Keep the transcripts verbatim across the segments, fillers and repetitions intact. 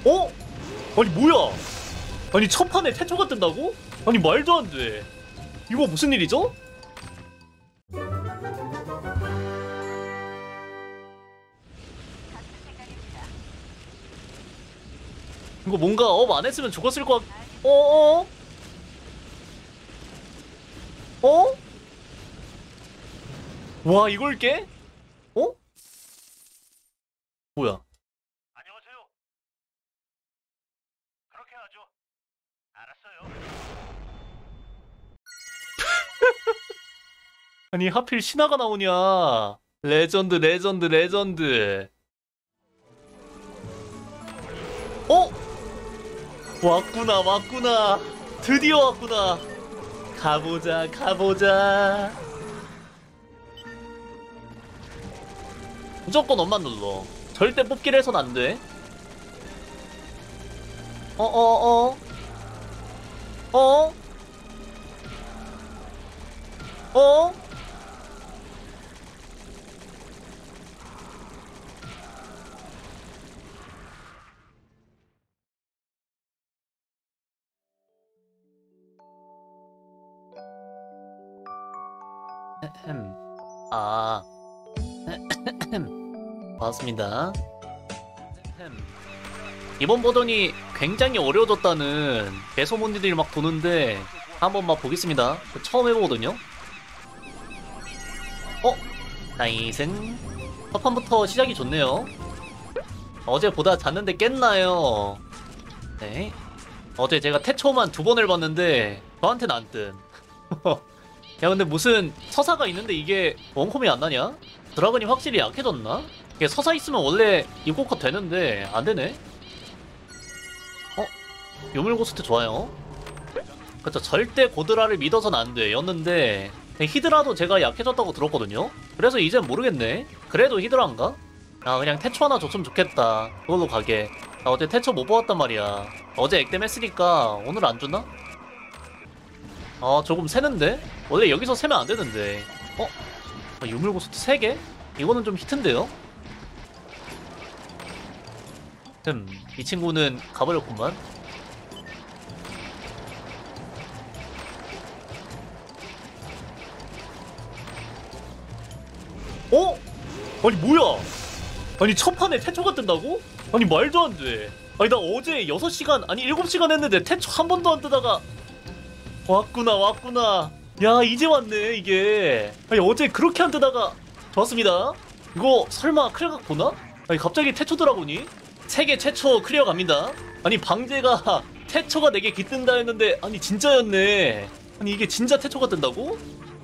어? 아니 뭐야? 아니 첫 판에 태초가 뜬다고? 아니 말도 안 돼. 이거 무슨 일이죠? 이거 뭔가 업 안 했으면 죽었을 것 같... 어어? 어? 어? 와 이걸 깨? 어? 뭐야? 안녕하세요. 그렇게 하죠. 알았어요. 아니 하필 신화가 나오냐? 레전드 레전드 레전드. 어? 왔구나 왔구나. 드디어 왔구나. 가보자 가보자. 무조건 엄만 눌러. 절대 뽑기를 해선 안 돼. 어어어 어? 어? 어? 아, 맞습니다. 이번 버전이 굉장히 어려워졌다는 개소문들이 막 도는데 한번 막 보겠습니다. 처음 해보거든요. 어? 나이승 첫 판부터 시작이 좋네요. 어제보다 잤는데 깼나요? 네. 어제 제가 태초만 두 번을 봤는데 저한테는 안 뜬. 야 근데 무슨 서사가 있는데 이게 원콤이 안 나냐? 드라곤이 확실히 약해졌나? 이게 서사 있으면 원래 입고컷 되는데 안 되네? 어? 요물고스트 좋아요. 그쵸, 절대 고드라를 믿어서는 안 돼 였는데 히드라도 제가 약해졌다고 들었거든요? 그래서 이젠 모르겠네. 그래도 히드라인가? 아 그냥 태초 하나 줬으면 좋겠다. 그걸로 가게. 나 어제 태초 못 보았단 말이야. 어제 액땜 했으니까 오늘 안 주나? 아 조금 새는데? 원래 여기서 새면 안 되는데. 어? 아, 유물고스트 세 개? 이거는 좀 히트인데요? 흠, 이 친구는 가버렸구만. 어? 아니 뭐야? 아니 첫 판에 태초가 뜬다고? 아니 말도 안 돼. 아니 나 어제 여섯 시간 아니 일곱 시간 했는데 태초 한 번도 안 뜨다가 왔구나 왔구나. 야 이제 왔네 이게. 아니 어제 그렇게 안 뜨다가 좋았습니다. 이거 설마 클각 보나? 아니 갑자기 태초 드라고니? 세계 최초 클리어 갑니다. 아니 방제가 태초가 내게 깃든다 했는데 아니 진짜였네. 아니 이게 진짜 태초가 뜬다고?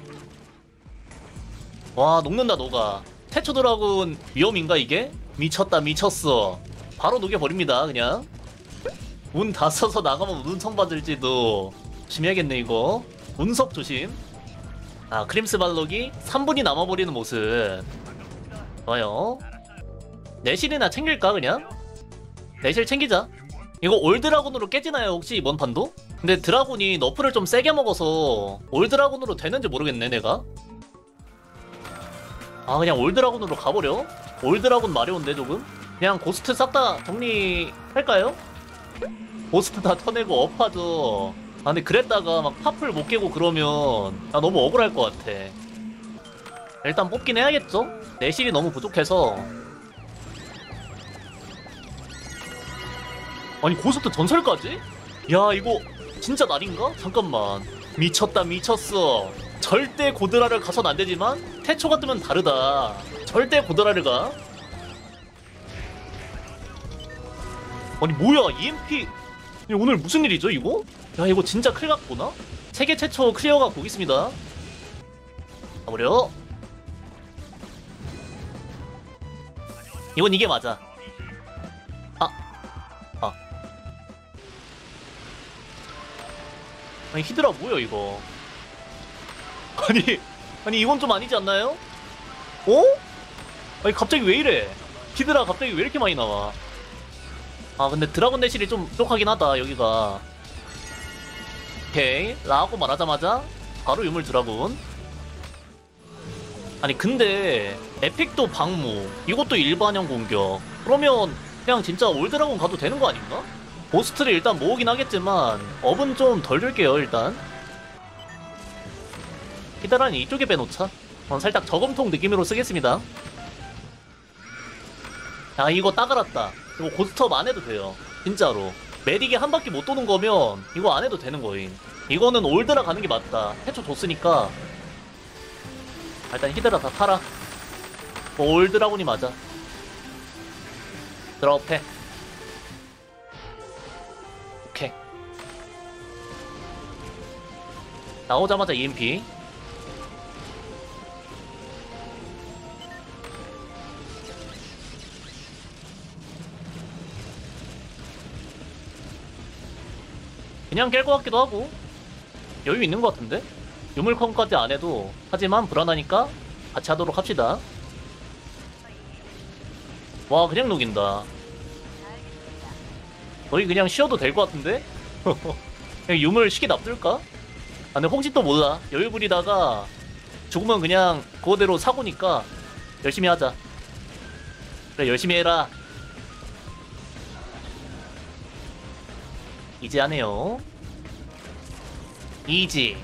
와 녹는다 녹아. 태초 드라군 위험인가 이게? 미쳤다 미쳤어. 바로 녹여버립니다 그냥. 운 다 써서 나가면 운성 받을지도 조심해야겠네 이거. 운석 조심. 아 크림스 발록이 삼 분이 남아버리는 모습 좋아요. 내실이나 챙길까 그냥? 내실 챙기자. 이거 올드라군으로 깨지나요 혹시 이번 판도? 근데 드라군이 너프를 좀 세게 먹어서 올드라군으로 되는지 모르겠네 내가. 아 그냥 올드라군으로 가버려? 올드라군 마려운데 조금? 그냥 고스트 싹 다 정리할까요? 고스트 다 터내고 업하죠. 아 근데 그랬다가 막 파플 못 깨고 그러면 나 너무 억울할 것 같아. 일단 뽑긴 해야겠죠? 내실이 너무 부족해서. 아니 고스트 전설까지? 야 이거 진짜 날인가? 잠깐만. 미쳤다 미쳤어. 절대 고드라를 가선 안 되지만 태초가 뜨면 다르다. 절대 고드라를 가. 아니 뭐야 이엠피 오늘 무슨 일이죠 이거? 야 이거 진짜 클각 보나? 세계 최초 클리어가 곧 있습니다. 가버려. 이건 이게 맞아. 아 아. 아니 히드라 뭐야 이거? 아니 아니 이건 좀 아니지 않나요? 어? 아니 갑자기 왜 이래? 히드라 갑자기 왜 이렇게 많이 나와? 아 근데 드라곤 내실이 좀 부족하긴 하다 여기가. 오케이 라고 말하자마자 바로 유물 드라곤. 아니 근데 에픽도 방무 이것도 일반형 공격. 그러면 그냥 진짜 올드라곤 가도 되는 거 아닌가? 보스트를 일단 모으긴 하겠지만 업은 좀 덜 줄게요 일단. 히드라는 이쪽에 빼놓자. 어, 살짝 저금통 느낌으로 쓰겠습니다. 야 이거 따갈았다. 이거 고스톱 안 해도 돼요 진짜로. 메딕이 한 바퀴 못 도는 거면 이거 안 해도 되는 거임. 이거는 올드라 가는 게 맞다. 해초 줬으니까 일단 히드라 다 타라. 뭐 올드라곤이 맞아. 드롭해. 오케이. 나오자마자 이엠피. 그냥 깰 것 같기도 하고 여유 있는 것 같은데? 유물컨까지 안 해도. 하지만 불안하니까 같이 하도록 합시다. 와 그냥 녹인다. 거의 그냥 쉬어도 될 것 같은데? 그냥 유물 시계 납둘까? 아 근데 혹시 또 몰라. 여유 부리다가 죽으면 그냥 그거대로 사고니까 열심히 하자. 그래 열심히 해라. 이지 하네요. 이지.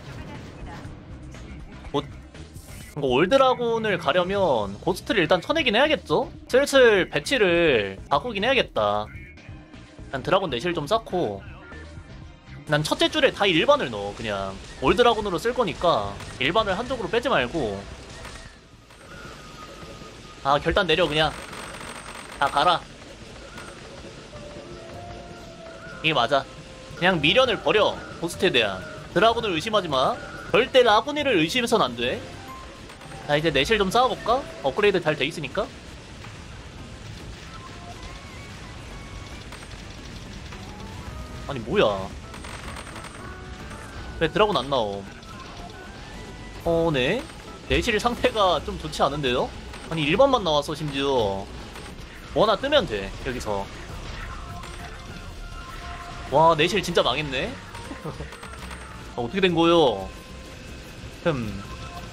곧 이거 올드라곤을 가려면 고스트를 일단 쳐내긴 해야겠죠? 슬슬 배치를 바꾸긴 해야겠다. 난 드라곤 내실 좀 쌓고 난 첫째 줄에 다 일반을 넣어. 그냥 올드라곤으로 쓸 거니까 일반을 한쪽으로 빼지 말고. 아 결단 내려 그냥. 다 가라. 이게 맞아. 그냥 미련을 버려. 고스트에 대한 드라곤을 의심하지마. 절대 라구니를 의심해선 안돼. 자 이제 내실 좀 쌓아볼까? 업그레이드 잘 돼있으니까. 아니 뭐야 왜 드라곤 안 나옴. 어 네 내실 상태가 좀 좋지 않은데요? 아니 일반만 나왔어 심지어. 뭐 하나 뜨면 돼 여기서. 와 내실 진짜 망했네. 아, 어떻게 된 거요? 흠.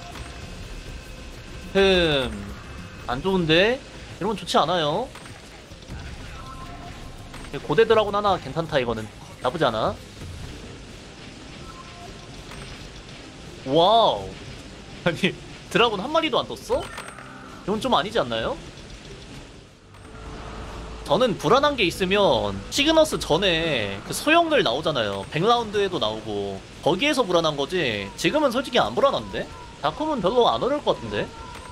흠. 안 좋은데? 이러면 좋지 않아요? 고대 드라곤 하나 괜찮다 이거는. 나쁘지 않아. 와우. 아니 드라곤 한 마리도 안 떴어? 이건 좀 아니지 않나요? 저는 불안한 게 있으면 시그너스 전에 그 소형들 나오잖아요. 백 라운드에도 나오고 거기에서 불안한 거지 지금은 솔직히 안 불안한데? 다쿰은 별로 안 어려울 것 같은데?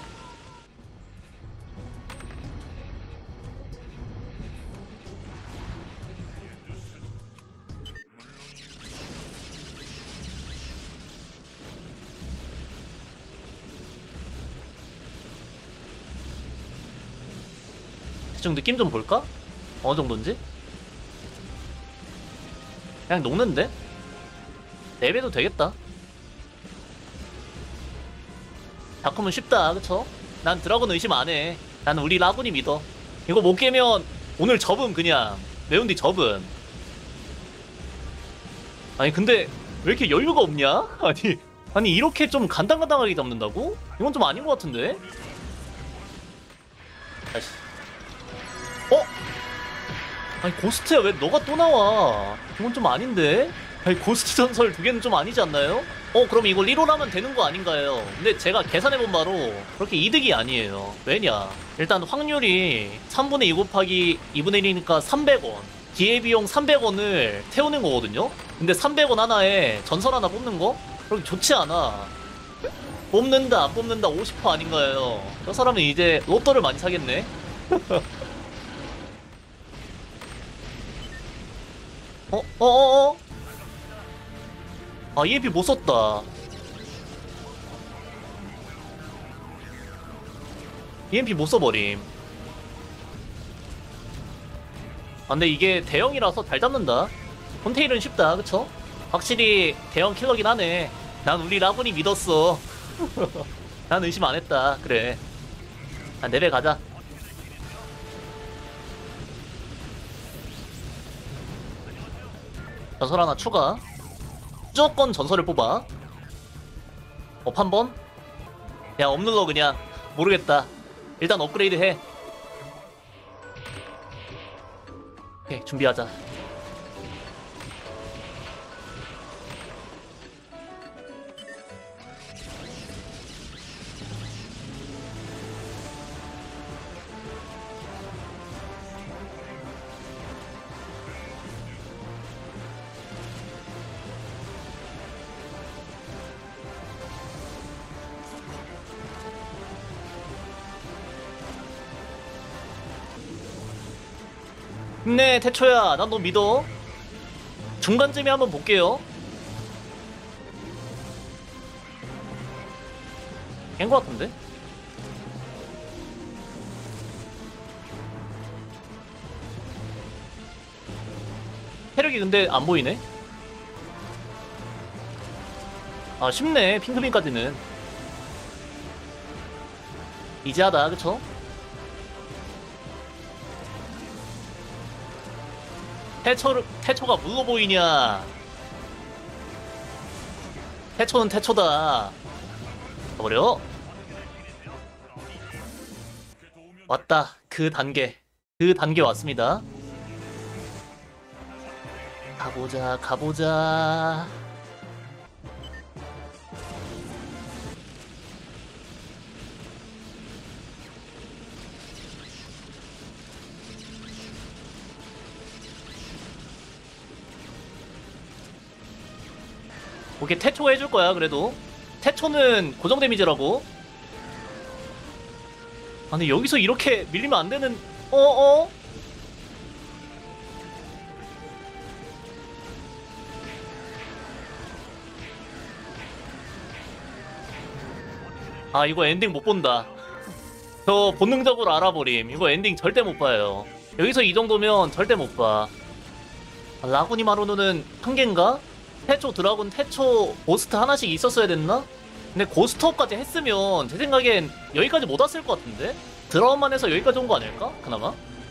대충 느낌 좀 볼까? 어느 정도인지? 그냥 녹는데? 네 배도 되겠다. 다쿰은 쉽다 그쵸? 난 드라곤 의심 안해. 난 우리 라군이 믿어. 이거 못 깨면 오늘 접음 그냥. 매운디 접음. 아니 근데 왜 이렇게 여유가 없냐? 아니 아니 이렇게 좀 간당간당하게 잡는다고? 이건 좀 아닌 것 같은데? 다시. 어? 아니 고스트야 왜 너가 또 나와? 이건 좀 아닌데? 아니 고스트 전설 두 개는 좀 아니지 않나요? 어 그럼 이거 리롤하면 되는 거 아닌가요? 근데 제가 계산해본 바로 그렇게 이득이 아니에요. 왜냐? 일단 확률이 삼분의 이 곱하기 이분의 일이니까 삼백 원. 기회비용 삼백 원을 태우는 거거든요? 근데 삼백 원 하나에 전설 하나 뽑는 거? 그렇게 좋지 않아. 뽑는다 안 뽑는다 오십 퍼센트 아닌가요? 저 사람은 이제 로또를 많이 사겠네? 어? 어어어? 아 이엠피 못 썼다. 이엠피 못 써버림. 아 근데 이게 대형이라서 잘 잡는다. 콘테일은 쉽다 그쵸? 확실히 대형 킬러긴 하네. 난 우리 라군이 믿었어. 난 의심 안 했다. 그래. 아 네 배 가자. 전설 하나 추가. 무조건 전설을 뽑아. 업 한 번? 야 업 눌러 그냥. 모르겠다. 일단 업그레이드 해. 오케이, 준비하자. 힘내, 태초야. 난 너 믿어. 중간쯤에 한번 볼게요. 깬 것 같은데? 체력이 근데 안 보이네? 아, 쉽네. 핑크빈까지는. 이지하다, 그쵸? 태초, 태초가 무거 보이냐? 태초는 태초다. 가버려. 왔다. 그 단계. 그 단계 왔습니다. 가보자, 가보자. 오케이, 태초가 해줄 거야, 그래도. 태초는 고정 데미지라고. 아, 근데 여기서 이렇게 밀리면 안 되는, 어어? 아, 이거 엔딩 못 본다. 저 본능적으로 알아버림. 이거 엔딩 절대 못 봐요. 여기서 이 정도면 절대 못 봐. 아, 라구니 마루누는 한 개인가? 태초 드라군 태초 고스트 하나씩 있었어야 됐나? 근데 고스트업까지 했으면 제 생각엔 여기까지 못 왔을 것 같은데? 드라운만 해서 여기까지 온 거 아닐까? 그나마?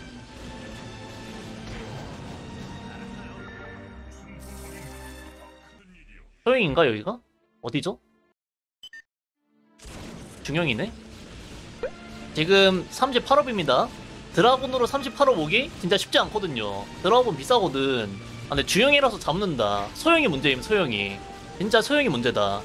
소형인가 여기가? 어디죠? 중형이네? 지금 삼십팔 업입니다. 드라군으로 삼십팔 업 오기? 진짜 쉽지 않거든요. 드라군 비싸거든. 아, 근데 주형이라서 잡는다. 소형이 문제임, 소형이. 진짜 소형이 문제다.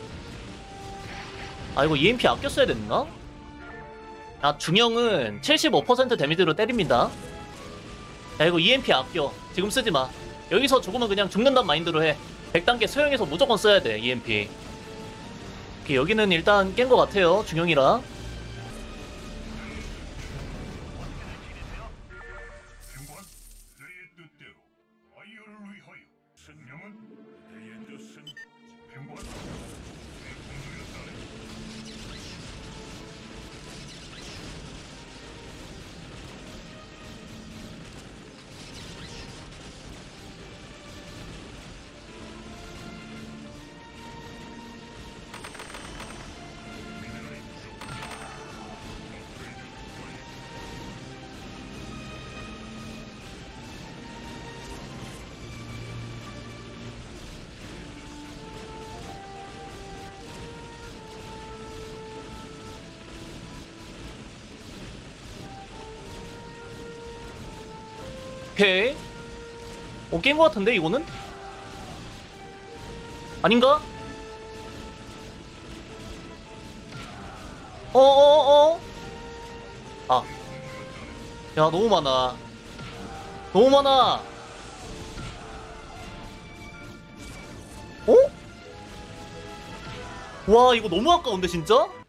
아, 이거 이엠피 아껴 써야 됐나? 아, 중형은 칠십오 퍼센트 데미지로 때립니다. 야, 이거 이엠피 아껴. 지금 쓰지 마. 여기서 죽으면 그냥 죽는단 마인드로 해. 백 단계 소형에서 무조건 써야 돼, 이엠피. 오케이, 여기는 일단 깬 것 같아요, 중형이라. 오케이. 오, 깬 것 같은데 이거는? 아닌가? 어어어? 아, 야, 너무 많아. 너무 많아. 어? 와, 이거 너무 아까운데 진짜?